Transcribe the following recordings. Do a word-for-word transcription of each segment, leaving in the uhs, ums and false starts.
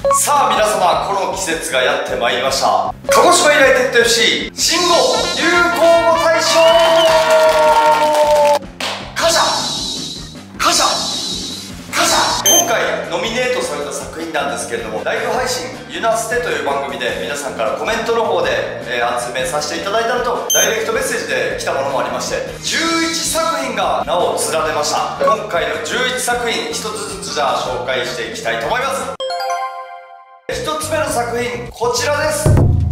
さあ皆様、この季節がやってまいりました。鹿児島ユナイテッド エフシー 新語・流行語大賞。感謝感謝感謝。今回ノミネートされた作品なんですけれども、ライブ配信ユナステという番組で皆さんからコメントの方で、えー、集めさせていただいたのと、ダイレクトメッセージで来たものもありまして、じゅういちさくひんが名を連ねました。今回のじゅういちさくひん、ひとつずつじゃあ紹介していきたいと思います。ひとつめの作品、こちらです。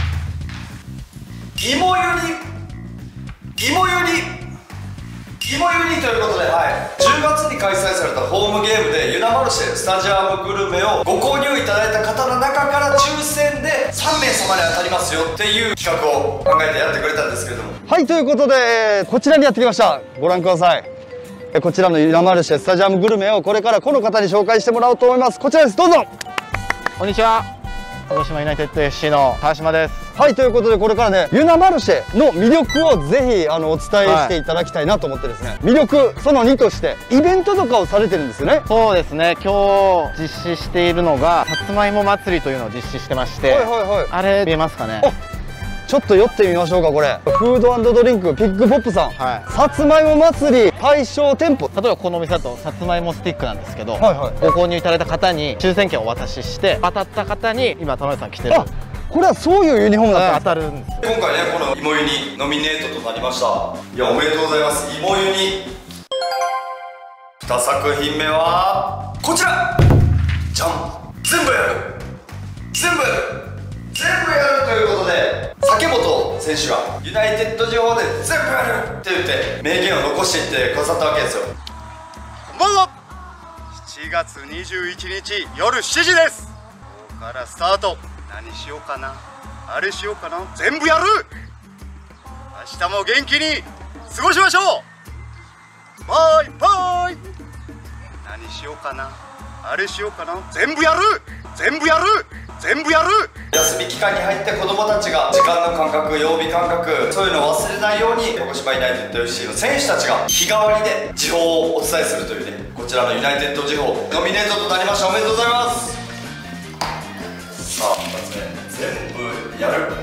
芋ゆり芋ゆり芋ゆりということで、はい、じゅうがつに開催されたホームゲームでユナマルシェスタジアムグルメをご購入いただいた方の中から抽選でさんめいさまに当たりますよっていう企画を考えてやってくれたんですけれども、 はい、ということでこちらにやってきました。ご覧ください。こちらのユナマルシェスタジアムグルメをこれからこの方に紹介してもらおうと思います。こちらです、どうぞ。 こんにちは、鹿児島ユナイテッド エフシー の川島です。 はい、ということでこれからね、ユナマルシェの魅力をぜひあのお伝えしていただきたいなと思ってですね、はい、魅力そのにとしてイベントとかをされてるんですよね。 そうですね、今日実施しているのがさつまいも祭りというのを実施してまして、はいはいはい、あれ見えますかね。 ちょっと寄ってみましょうか。これフード&ドリンクピックポップさん、はい、さつまいも祭り対象店舗。例えばこのお店だとさつまいもスティックなんですけど、はいはい、ご購入いただいた方に抽選券をお渡しして、当たった方に今田辺さん着てる、あ、これはそういうユニフォームだった、当たるんですよ。 今回ね、この芋ユニノミネートとなりました。いや、おめでとうございます。芋ユニに作品目はこちらじゃん。全部やる全部全部やるということで、竹本選手がユナイテッド地方で全部やるって言って名言を残していってくださったわけですよ。 こんばんは。しちがつにじゅういちにち夜しちじです。ここからスタート。何しようかな、あれしようかな、全部やる。明日も元気に過ごしましょう。バイバイ。何しようかな、あれしようかな、全部やる全部やる全部やる。 休み期間に入って子どもたちが時間の感覚、曜日感覚、そういうのを忘れないように、鹿児島ユナイテッド エフシー の選手たちが日替わりで時報をお伝えするというね、こちらのユナイテッド時報ノミネートとなりました。おめでとうございます。さあ、ふたつめ、全部やる。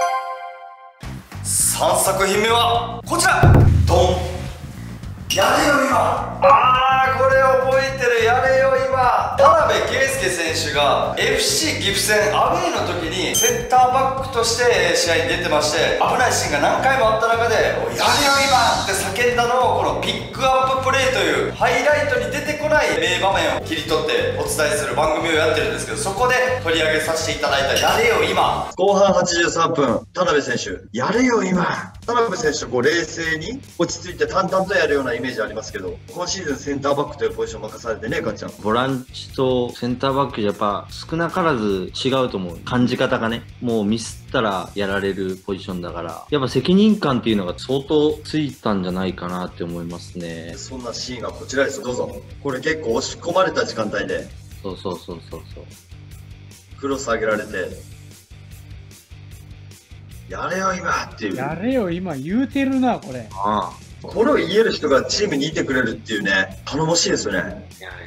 さんさくひんめはこちら、ドン。やれよ今。あー、これ覚えてる。やれよ今。田辺圭介選手が エフシー 岐阜戦アウェーの時にセンターバックとして試合に出てまして、危ないシーンが何回もあった中で「おいやれよ今!」って叫んだのを、このピックアッププレーというハイライトに出てこない名場面を切り取ってお伝えする番組をやってるんですけど、そこで取り上げさせていただいた「やれよ今」。 後半はちじゅうさんぷん、田辺選手やれよ今。田辺選手、こう冷静に落ち着いて淡々とやるようなイメージありますけど、今シーズンセンターバックというポジションを任されてね、かっちゃん。 ボランチとセンターバックじゃやっぱ少なからず違うと思う。感じ方がね、もうミスったらやられるポジションだから、やっぱ責任感っていうのが相当ついたんじゃないかなって思いますね。 そんなシーンがこちらです。どうぞ。これ結構押し込まれた時間帯で、 そうそうそうそうそう。 クロス上げられて、やれよ今っていう。 やれよ今言うてるな、これ。 ああ。これを言える人がチームにいてくれるっていうね、頼もしいですよね。いやいや。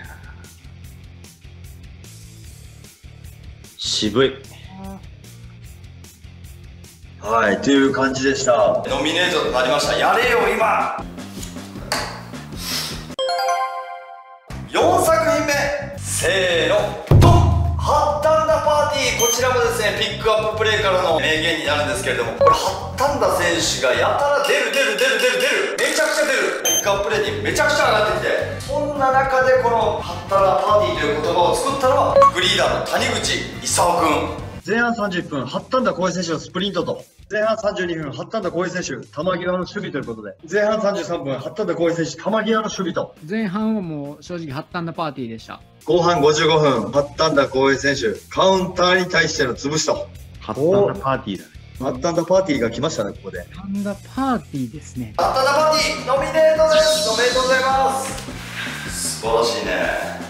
渋い。 はい、という感じでした。 ノミネートとなりました。やれよ今。よんさくひんめ、せーの、ドン。ハッタンダパーティー。こちらもですね、ピックアッププレーからの名言になるんですけれども、これハッタンダ選手がやたら出る出る出る出る出る、めちゃくちゃ出る、ピックアッププレーにめちゃくちゃ上がってきて、そんな中でこのハッタンダパーティーという言葉を作ったのは副リーダーの谷口勲君。 前半さんじゅっぷん、ハッタンダ浩平選手のスプリントと、前半さんじゅうにふん、ハッタンダ浩平選手、球際の守備ということで、前半さんじゅうさんぷん、ハッタンダ浩平選手、球際の守備と。 前半はもう正直ハッタンダパーティーでした。 後半ごじゅうごふん、ハッタンダ浩平選手、カウンターに対しての潰しと。 ハッタンダパーティーだね。 ハッタンダパーティーが来ましたね、ここで。 ハッタンダパーティーですね。 ハッタンダパーティーノミネートです。おめでとうございます。素晴らしいね。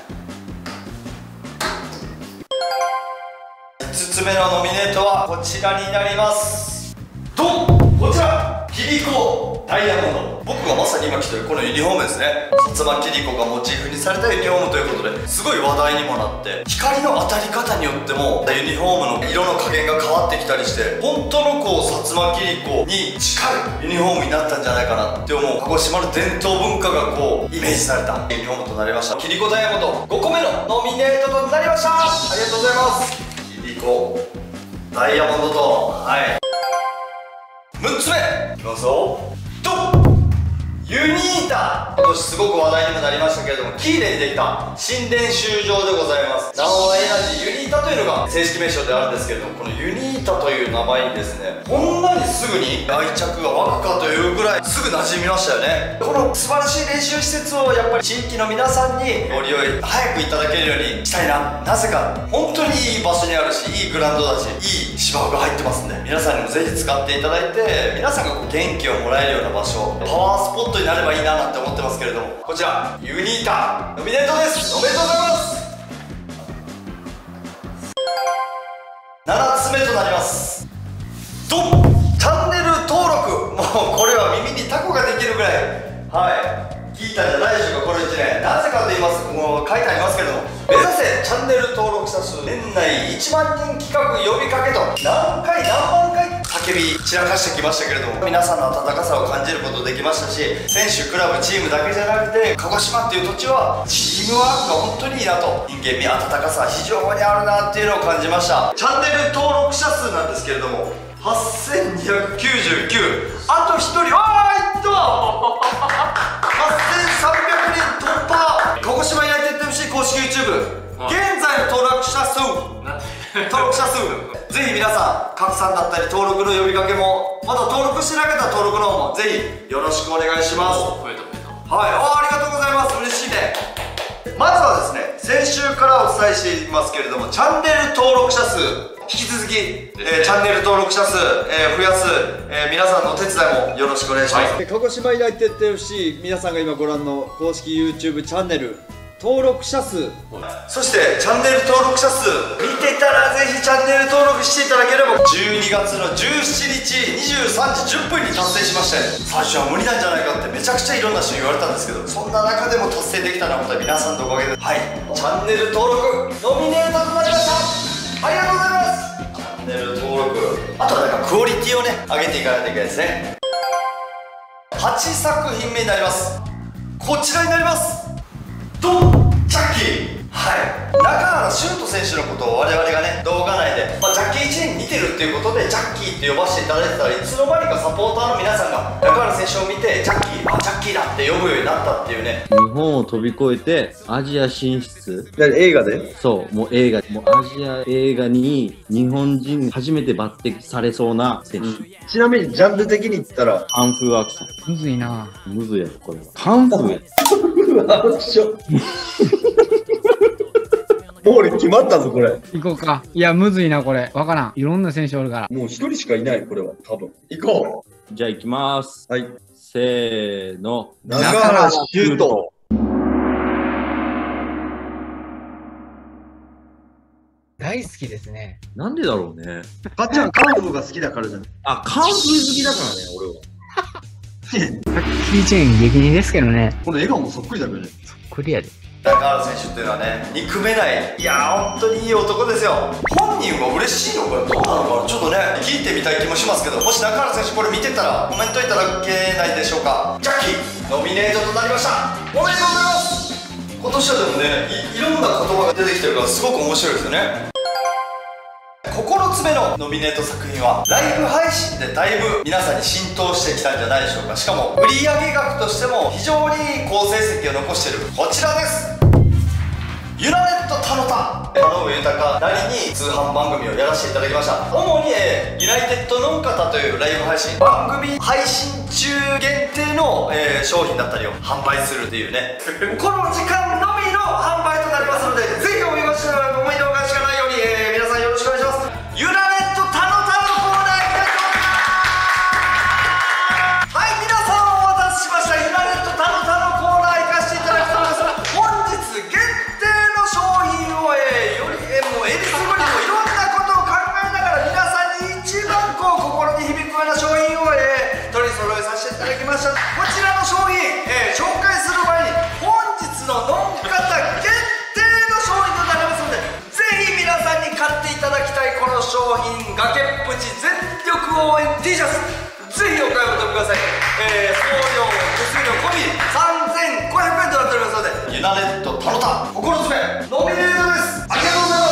いつつめのノミネートはこちらになります。ドン。こちら、響こうダイヤモンド、僕がまさに今着てるこのユニフォームですね。薩摩切子がモチーフにされたユニフォームということですごい話題にもなって、光の当たり方によってもユニフォームの色の加減が変わってきたりして、本当のこう薩摩切子に近いユニフォームになったんじゃないかなって思う、鹿児島の伝統文化がこうイメージされたユニフォームとなりました。切子ダイヤモンドごこめのノミネートとなりました。ありがとうございます。切子ダイヤモンドと、はい、むっつめいきますよ。ドン、ユニータ、今年すごく話題にもなりましたけれども、キーレにできた新練習場でございます。ナノアエナジーユニータというのが正式名称であるんですけれども、このユニータという名前にですね、こんなにすぐに愛着が湧くかというぐらいすぐ馴染みましたよね。この素晴らしい練習施設をやっぱり地域の皆さんにご利用早くいただけるようにしたいな。なぜか本当にいい場所にあるし、いいグラウンドだし、いい芝生が入ってますんで、皆さんにもぜひ使っていただいて、皆さんがこう元気をもらえるような場所、パワースポットになればいいななんて思ってますけれども、こちらユニータノミネートです。おめでとうございます。ななつめとなります。ドン、チャンネル登録、もうこれは耳にタコができるぐらい、はい聞いたんじゃないでしょうか、このいちねん。なぜかと言いますと、もう書いてありますけれども、目指せチャンネル登録者数年内いちまんにん企画呼びかけと、何回何万回叫び散らかしてきましたけれども、皆さんの温かさを感じることできましたし、選手、クラブ、チームだけじゃなくて、鹿児島っていう土地はチームワークが本当にいいなと、人間味、温かさ非常にあるなっていうのを感じました。チャンネル登録者数なんですけれども、はっせんにひゃくきゅうじゅうきゅう、あとひとり、わーいったはっせんさんびゃくにん突破。鹿児島ユナイテッド エフシー 公式 YouTube、 現在の登録者数登録者数ぜひ皆さん拡散だったり登録の呼びかけも、まだ登録してなかったら登録の方もぜひよろしくお願いします。はい、ありがとうございます。嬉しいね。まずはですね、先週からお伝えしていますけれども、チャンネル登録者数引き続き、えー、チャンネル登録者数、えー、増やす、えー、皆さんのお手伝いもよろしくお願いします。 はい、鹿児島ユナイテッド エフシー、 皆さんが今ご覧の公式 YouTube チャンネル登録者数、 そしてチャンネル登録者数見てたらぜひチャンネル登録していただければ、じゅうにがつのじゅうしちにちにじゅうさんじじゅっぷんに達成しまして、最初は無理なんじゃないかってめちゃくちゃいろんな人に言われたんですけど、そんな中でも達成できたのは本当に皆さんのおかげで、はい、チャンネル登録ノミネートとなりました。ありがとうございます。チャンネル登録、あとはなんかクオリティをね上げていかないといけないですね。はちさくひんめになります。こちらになります。ドン、ジャッキー、はい、中原修斗選手のことを我々がね動画内で、まあ、ジャッキーいちねんに似てるっていうことでジャッキーって呼ばせていただいてたら、いつの間にかサポーターの皆さんが中原選手を見てジャッキー、あ、ジャッキーだって呼ぶようになったっていうね。 日本を飛び越えてアジア進出。 映画でそう、もう映画、もうアジア映画に日本人初めて抜擢されそうな選手。 ちなみにジャンル的に言ったらカンフーアクション。 むずいな。 むずいやろ、これは。カンフーや。 アクションもう俺決まったぞこれ。 行こうか。いや、むずいな、これ。わからん。いろんな選手おるから。 もう一人しかいないこれは多分。行こじゃあ行きます。 う。はい。 せーの。 中原修斗。 大好きですね。 なんでだろうね。 かっちゃんカンフーが好きだからじゃない。 あ、カンフー好きだからね、俺は。 キーチェーン激似ですけどね。 この笑顔もそっくりだけどね。 クリアで。 中原選手っていうのはね、憎めない、いやー本当にいい男ですよ。本人は嬉しいのかどうなのかな、ちょっとね聞いてみたい気もしますけど、もし中原選手これ見てたらコメントいただけないでしょうか。ジャッキーノミネートとなりました。おめでとうございます。今年はでもね い, いろんな言葉が出てきてるからすごく面白いですよね。ここのつめのノミネート作品はライブ配信でだいぶ皆さんに浸透してきたんじゃないでしょうか。しかも売上額としても非常に好成績を残しているこちらです。ユナネット田野田田上豊なりに通販番組をやらせていただきました。主に、えー、ユナイテッドノンカタというライブ配信番組配信中限定の、えー、商品だったりを販売するっていうねこの時間のみの販売となりますので、ぜひお見逃しの思い動画しかないように、えー、皆さんよろしくお願いします。ユナネット田野田のコーナー行きたいと思います。はい、皆さんお待たせしました。ユナネット田野田のコーナー行かせていただきます。本日限定商品を、えー、より、えー、もうえりすぐりもいろんなことを考えながら皆さんに一番こう心に響くような商品を、えー、取り揃えさせていただきまし品崖っぷち全力応援 T シャツ、ぜひお買い求めください。えー、送料手数料込みさんぜんごひゃくえんとなっておりますので、ユナネットタロタ心詰めノミネートです。ありがとうございます。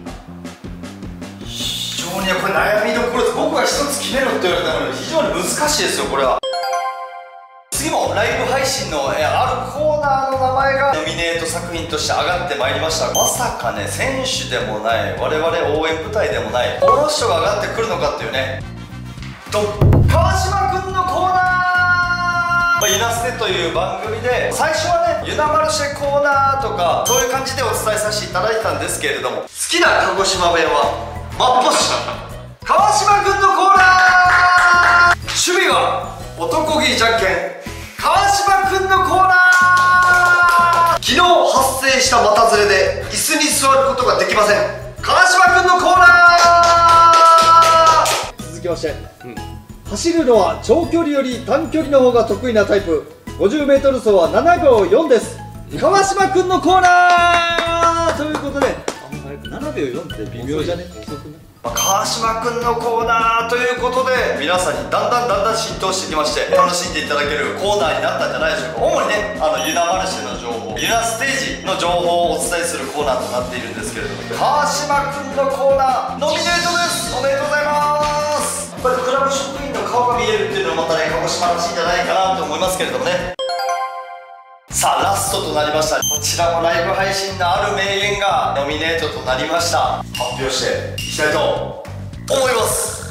非常にやっぱり悩みどころです。僕が一つ決めろって言われたので非常に難しいですよこれは。次もライブ配信の、えー、あるコーナーの名前がノミネート作品として上がってまいりました。まさかね、選手でもない我々応援部隊でもないこの人が上がってくるのかっていうね。と川島くんのコーナー、まあ、ユナステという番組で最初はねユナマルシェコーナーとかそういう感じでお伝えさせていただいたんですけれども、好きな鹿児島弁はマッポシ川島くんのコーナー、趣味は男気じゃんけん川島くんのコーナー、昨日発生した股ずれで椅子に座ることができません川島くんのコーナー。 続きまして、うん、走るのは長距離より短距離の方が得意なタイプ ごじゅうメートル 走はななびょうよんです川島くんのコーナーということで、ななびょうよんって微妙じゃね、遅くない？ 川島くんのコーナーということで皆さんにだんだんだんだん浸透してきまして楽しんでいただけるコーナーになったんじゃないでしょうか。主にねあのユナマルシェの情報、ユナステージの情報をお伝えするコーナーとなっているんですけれども、川島くんのコーナーノミネートです。おめでとうございます。これクラブ職員の顔が見えるっていうのもまたね鹿児島らしいんじゃないかなと思いますけれどもね。さあラストとなりました。こちらもライブ配信のある名言がノミネートとなりました。発表していきたいと思います。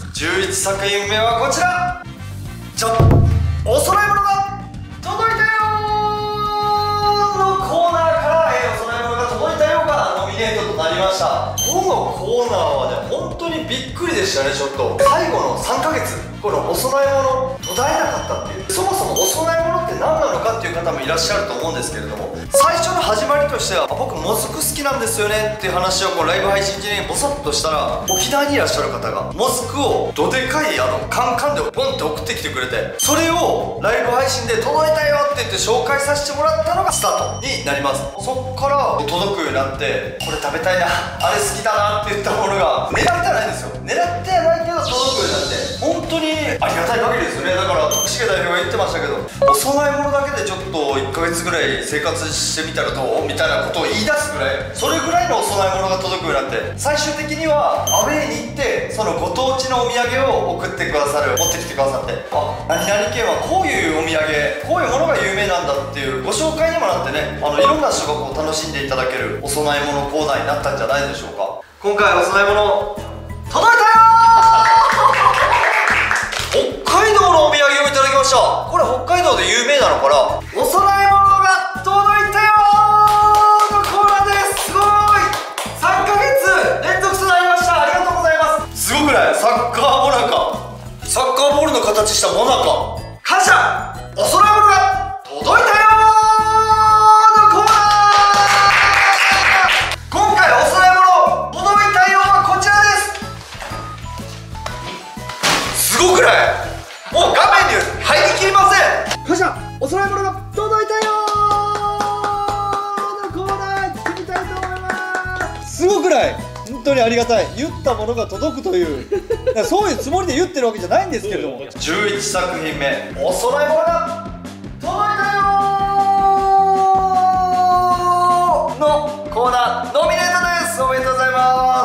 じゅういちさくひんめはこちら、じゃお供え物が届いたよーのコーナーから、えー、お供え物が届いたよがノミネートとなりました。このコーナーはね本当にびっくりでしたね。ちょっと最後のさんかげつこのお供え物途絶えなかったっていう、そもそもお供え物って何なのかっていう方もいらっしゃると思うんですけれども、最初の始まりとしては僕もずく好きなんですよねっていう話をこうライブ配信中にボソッとしたら、沖縄にいらっしゃる方がもずくをどでかいあのカンカンでポンって送ってきてくれて、それをライブ配信で届いたよって言って紹介させてもらったのがスタートになります。そっから届くようになって、これ食べたいな、あれ好きだなって言ったものが狙ってはないんですよ。狙ってはないけど届くようになって、本当にありがたい限りですよね。だから徳重代表が言ってましたけど、お供え物だけでちょっといっかげつぐらい生活してみたらどうみたいなことを言い出すぐらい、それぐらいのお供え物が届くようになって、最終的にはアウェーに行ってそのご当地のお土産を送ってくださる、持ってきてくださって、あ、何々県はこういうお土産、こういうものが有名なんだっていうご紹介にもなってね、あのいろんな人がこう楽しんでいただけるお供え物コーナーになったんじゃないでしょうか。今回お供え物届いたよー北海道のお土産をいただきました。これ北海道で有名なのかな。お供え物が届いたよーのコーナーです。すごいさんかげつ連続となりました。ありがとうございます。すごくない？サッカーモナカ、サッカーボールの形したモナカ、感謝。お供え物が届いたよーのコーナー。今回お供え物届いたよーはこちらです。すごくない？もう画面に入りきりません。 感謝。お供え物が届いたよーのコーナー行ってみたいと思います。すごくない？本当にありがたい。言ったものが届くというそういうつもりで言ってるわけじゃないんですけれども、 じゅういちさくひんめお供え物が届いたよーのコーナーノミネートです。おめでとうございます。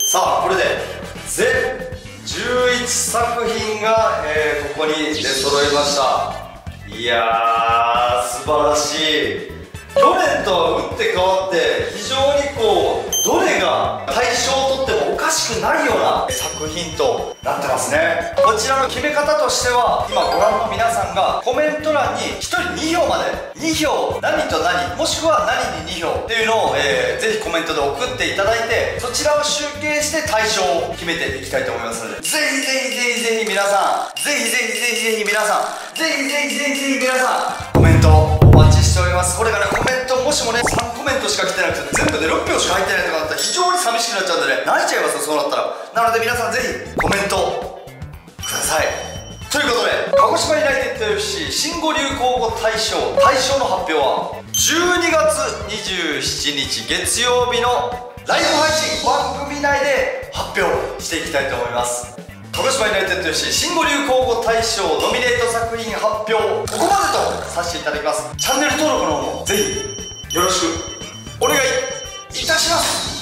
さあこれで全じゅういちさくひんが、えー、ここに出揃いました。いやー素晴らしい。去年とは打って変わって非常にこうどれが大賞を取ってもおかしくないような作品となってますね。こちらの決め方としては今ご覧の皆さんがコメント欄にひとりにひょうまでにひょう何と何もしくは何ににひょうっていうのを、えー、ぜひコメントで送っていただいて、そちらを集計して大賞を決めていきたいと思いますので、ぜひぜひぜひぜひ皆さん、ぜひぜひぜひぜひ皆さん、ぜひぜひぜひぜひ皆さんコメントお待ちしております。これがねコメントもしもねさんコメントしか来てなくて全部でろっぴょうしか入ってないとかだったら非常に寂しくなっちゃうんでね、泣いちゃいますよそうなったら。なので皆さんぜひコメントください。ということで鹿児島ユナイテッド エフシー 新語・流行語大賞大賞の発表はじゅうにがつにじゅうしちにち月曜日のライブ配信番組内で発表していきたいと思います。鹿児島ユナイテッド エフシー 新語・流行語大賞ノミネート作品発表、ここまでとさせていただきます。チャンネル登録の方もぜひよろしくお願いいたします。